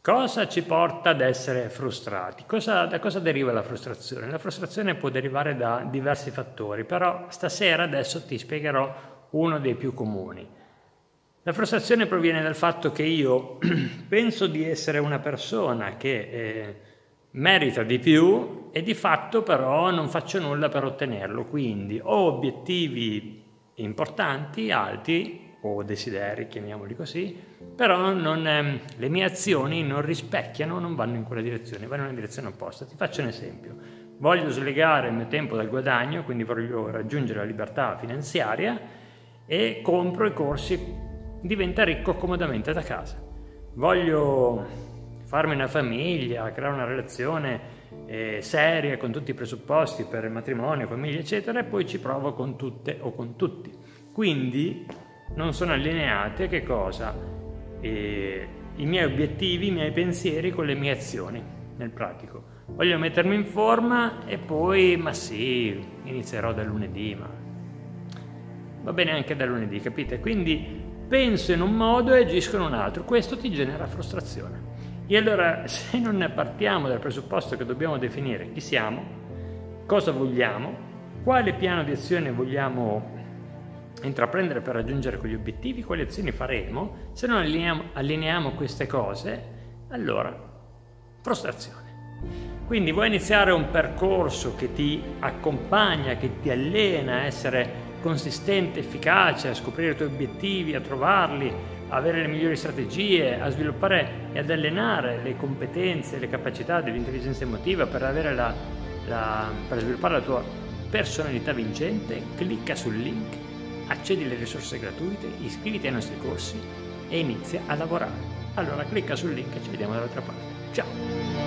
Cosa ci porta ad essere frustrati? Da cosa deriva la frustrazione? La frustrazione può derivare da diversi fattori, però stasera adesso ti spiegherò uno dei più comuni. La frustrazione proviene dal fatto che io penso di essere una persona che merita di più e di fatto però non faccio nulla per ottenerlo, quindi ho obiettivi importanti, alti, o desideri, chiamiamoli così, però le mie azioni non rispecchiano, non vanno in quella direzione, vanno in una direzione opposta. Ti faccio un esempio. Voglio slegare il mio tempo dal guadagno, quindi voglio raggiungere la libertà finanziaria e compro i corsi Diventa ricco comodamente da casa. Voglio farmi una famiglia, creare una relazione seria con tutti i presupposti per il matrimonio, famiglia, eccetera, e poi ci provo con tutte o con tutti. Quindi non sono allineate che cosa? I miei obiettivi, i miei pensieri con le mie azioni nel pratico. Voglio mettermi in forma e poi, ma sì, inizierò da lunedì, ma va bene anche da lunedì, capite? Quindi penso in un modo e agisco in un altro. Questo ti genera frustrazione. E allora, se non partiamo dal presupposto che dobbiamo definire chi siamo, cosa vogliamo, quale piano di azione vogliamo intraprendere per raggiungere quegli obiettivi, quali azioni faremo, se non allineiamo queste cose, allora frustrazione. Quindi vuoi iniziare un percorso che ti accompagna, che ti allena a essere consistente, efficace, a scoprire i tuoi obiettivi, a trovarli, a avere le migliori strategie, a sviluppare e ad allenare le competenze, le capacità dell'intelligenza emotiva per avere per sviluppare la tua personalità vincente, clicca sul link, accedi alle risorse gratuite, iscriviti ai nostri corsi e inizia a lavorare. Allora clicca sul link e ci vediamo dall'altra parte. Ciao!